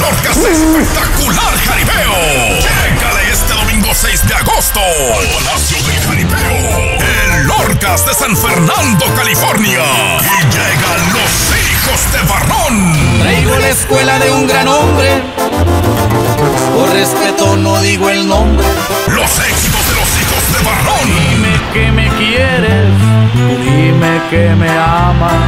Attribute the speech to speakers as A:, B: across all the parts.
A: Orcas Espectacular Jaripeo. Llégale este domingo 6 de agosto al Palacio del Jaripeo, el Orcas de San Fernando, California. Y llegan los hijos de Barrón.
B: Traigo la escuela de un gran hombre, por respeto no digo el nombre.
A: Los éxitos de los hijos de Barrón.
B: Dime que me quieres, dime que me amas,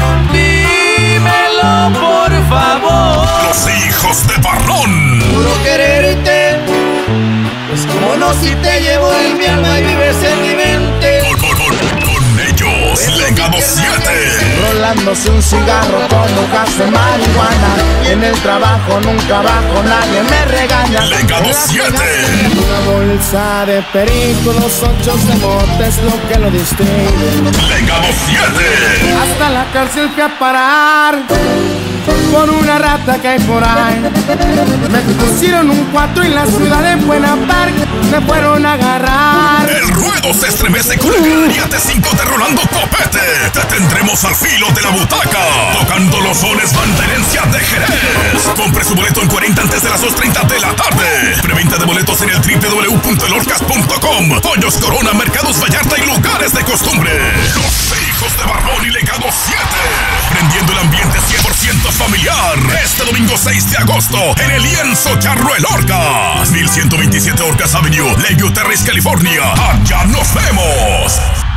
B: dímelo por favor.
A: Los hijos de Barrón.
B: Juro quererte, pues como no si te llevo en mi alma y vives en mi mente.
A: Con ellos, Legado 7.
C: Rolándose un cigarro con hojas de marihuana. Y en el trabajo nunca bajo, nadie me regaña.
A: Legado 7.
C: Una bolsa de perico, los 8 de mota es lo que lo distribuye.
A: Legado 7.
C: Hasta la cárcel fui a parar por una rata que hay por ahí. Me pusieron un 4 en la ciudad de Buena Park, me fueron a agarrar.
A: El ruedo se estremece con la galería T5 de Rolando Copete. Te tendremos al filo de la butaca, tocando los sones banda herencia de Jerez. Compre su boleto en 40 antes de las 2:30 de la tarde. Preventa de boletos en el www.elorcas.com. Pollos Corona, Mercados Vallarta y lugares de costumbre. Los hijos de Barrón y Legado 7. Prendiendo el ambiente 100% familiar. Este domingo 6 de agosto en el Lienzo Charro El Orcas. 1127 Orcas Avenue, Lakeview Terrace, California. Allá nos vemos.